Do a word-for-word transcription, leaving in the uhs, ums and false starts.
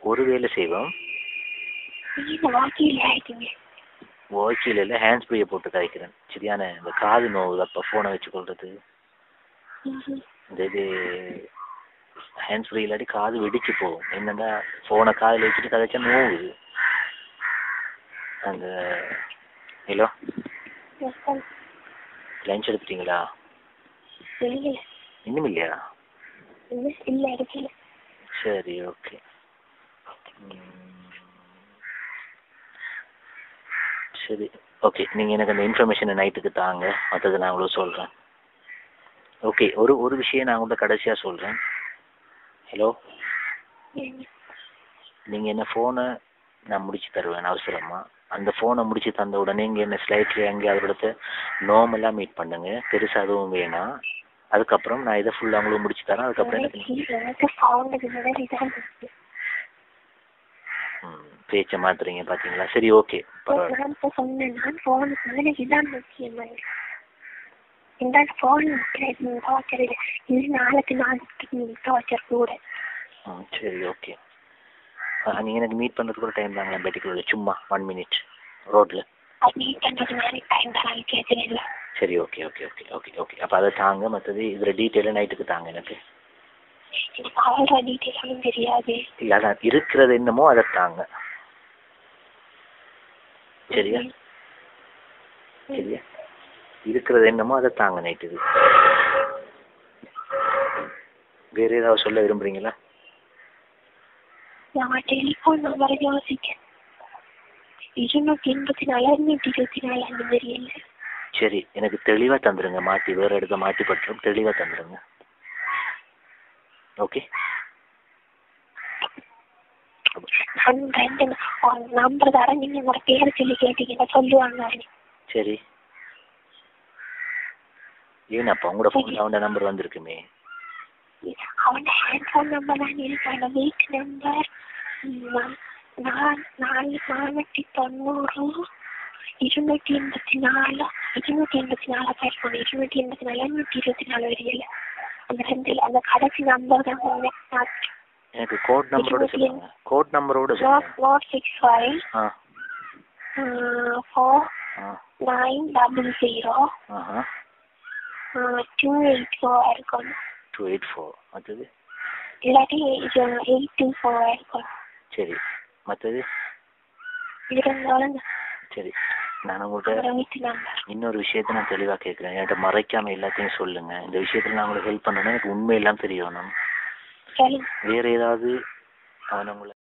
ஒரு வேலை செய்வோம். வாக்கியில் இல்லை, ஹேண்ட்ஸ் ஃப்ரீயை போட்டு கதைக்கிறேன். சரியான இந்த காது நோவு அப்போ ஃபோனை வச்சு கொள்வது. இந்த இது ஹேண்ட்ஸ் ஃப்ரீ இல்லாட்டி காது வெடிச்சு போகும். என்னன்னா ஃபோனை காதில் வச்சுட்டு கதைச்சா நோவுது. அந்த ஹலோ, லஞ்ச் எடுத்துட்டீங்களா? இன்னும் இல்லையா? சரி, ஓகே. சரி, ஓகே. நீங்கள் எனக்கு அந்த இன்ஃபர்மேஷனை நைட்டுக்கு தாங்க, மற்றது நான் உங்களுக்கு சொல்கிறேன். ஓகே, ஒரு ஒரு விஷயம் நான் உங்கள்கிட்ட கடைசியாக சொல்கிறேன். ஹலோ, நீங்கள் என்ன ஃபோனை நான் முடிச்சு தருவேன் அவசரமா. அந்த ஃபோனை முடிச்சு தந்த உடனே இங்கே என்ன ஸ்லைட்லேயே அங்கே அதோட நார்மலாக மீட் பண்ணுங்க, பெருசாக அதுவும் வேணாம். அதுக்கப்புறம் நான் இதை ஃபுல்லாக உங்களுக்கு முடிச்சு தரேன். அதுக்கப்புறம் எனக்கு ம் பேச்சை மாத்துறீங்க பார்த்தீங்களா? சரி, ஓகே, சரி, ஓகே. நீங்கள் எனக்கு மீட் பண்ணுறதுக்கு ஒரு டைம் தாங்களா பேட்டிக்குள்ள? சும்மா ஒன் மினிட் ரோட்டில். சரி, okay okay okay okay okay அப்போ அதை தாங்க. மற்றது இதில் டீட்டெயிலாக நைட்டுக்கு தாங்க எனக்கு. இல்லை, அதான் இருக்கிறது என்னமோ அதை தாங்க. சரியா? சரியா? இருக்கிறது என்னமோ அதை தாங்க நைட்டுக்கு. வேற ஏதாவது சொல்ல விரும்புறீங்களா? டெலிஃபோன் நம்பரை யோசிக்க இருநூற்றி எண்பத்தி நாலு இருநூற்றி இருபத்தி நாலு அந்த மாதிரி இல்லை. சரி, எனக்கு தெளிவாக தந்துடுங்க. மாற்றி வேற இடத்த மாற்றி பட்டுரும். தெளிவாக தந்துடுங்க. ஓகே, நம்பர் தர நீங்க உங்களோட பேரை சொல்லி கேட்டீங்கன்னா சொல்லுவாங்க. சரி, ஏன்னாப்பா உங்களோட ஃபோன்ல அவனோட நம்பர் வந்திருக்குமே. அவனோட ஹேண்ட்ஃபோன் நம்பர் தான் இருக்கான வீட்டு நம்பர் நாலு நானூற்றி தொண்ணூறு இருநூற்றி எண்பத்தி நாலு இருநூற்றி எண்பத்தி நாலு பேர் இருநூற்றி எண்பத்தி நாலு நூற்றி இருபத்தி நாலு வரையில அந்த ரெண்டு அந்த கடைசி நம்பர் தான். எனக்கு கோட் நம்பரோட சொல்லுங்க. கோட் நம்பரோட four six five four nine double zero two eight four இருக்கும். டூ எயிட் ஃபோர் மற்றது இல்லாட்டி எயிட் டூ ஃபோர் இருக்கும். சரி, மற்றது இருந்தாலும் சரி. நான் உங்கள்கிட்ட இன்னொரு விஷயத்த நான் தெளிவாக கேட்குறேன். என்கிட்ட மறைக்காம எல்லாத்தையும் சொல்லுங்க. இந்த விஷயத்துல நான் உங்களுக்கு ஹெல்ப் பண்ணணும்னா எனக்கு உண்மையெல்லாம் தெரியணும். வேற ஏதாவது அவனை உங்களை